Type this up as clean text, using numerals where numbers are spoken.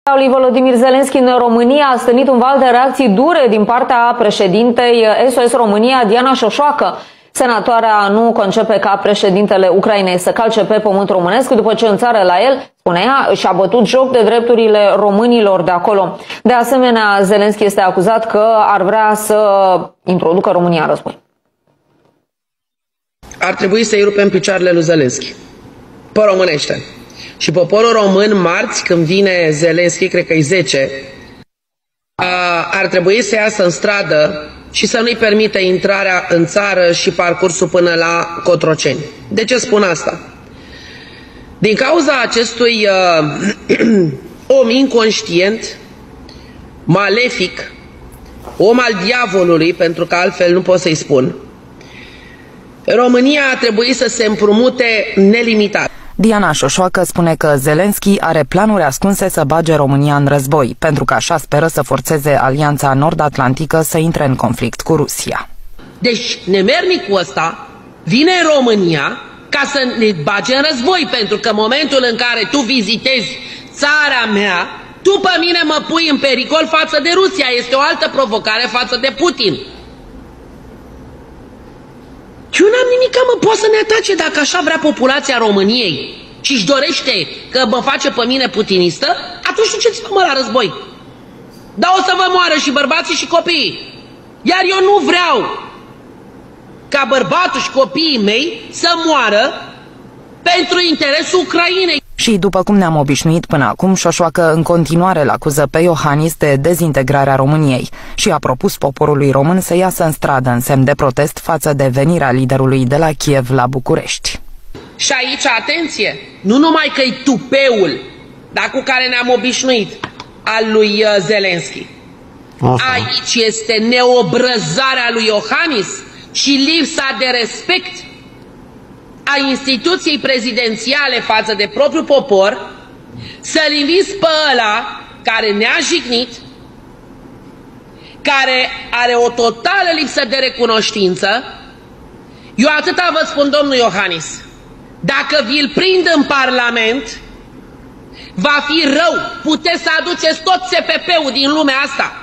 Lui Volodymyr Zelensky în România a stârnit un val de reacții dure din partea președintei SOS România, Diana Șoșoacă. Senatoarea nu concepe ca președintele Ucrainei să calce pe pământ românesc după ce în țară la el, spune ea, și-a bătut joc de drepturile românilor de acolo. De asemenea, Zelensky este acuzat că ar vrea să introducă România în război. Ar trebui să-i rupem picioarele lui Zelensky, pe românește. Și poporul român, marți, când vine Zelensky, cred că e 10, ar trebui să iasă în stradă și să nu-i permite intrarea în țară și parcursul până la Cotroceni. De ce spun asta? Din cauza acestui om inconștient, malefic, om al diavolului, pentru că altfel nu pot să-i spun, România a trebuit să se împrumute nelimitat. Diana Șoșoacă spune că Zelensky are planuri ascunse să bage România în război, pentru că așa speră să forțeze Alianța Nord-Atlantică să intre în conflict cu Rusia. Deci nemernicul ăsta vine în România ca să ne bage în război, pentru că în momentul în care tu vizitezi țara mea, tu pe mine mă pui în pericol față de Rusia. Este o altă provocare față de Putin. Eu n-am nimic, mă, poate să ne atace dacă așa vrea populația României și își dorește că mă face pe mine putinistă, atunci duceți-vă, mă, la război. Dar o să vă moară și bărbații și copiii. Iar eu nu vreau ca bărbatul și copiii mei să moară pentru interesul Ucrainei. Și după cum ne-am obișnuit până acum, Șoșoacă în continuare îl acuză pe Iohannis de dezintegrarea României și a propus poporului român să iasă în stradă în semn de protest față de venirea liderului de la Kiev la București. Și aici, atenție, nu numai că e tupeul, dar cu care ne-am obișnuit, al lui Zelensky. Aici este neobrăzarea lui Iohannis și lipsa de respect a instituției prezidențiale față de propriul popor, să-l inviți pe ăla care ne-a jignit, care are o totală lipsă de recunoștință. Eu atâta vă spun, domnul Iohannis, dacă vi-l prind în Parlament, va fi rău. Puteți să aduceți tot CPP-ul din lumea asta.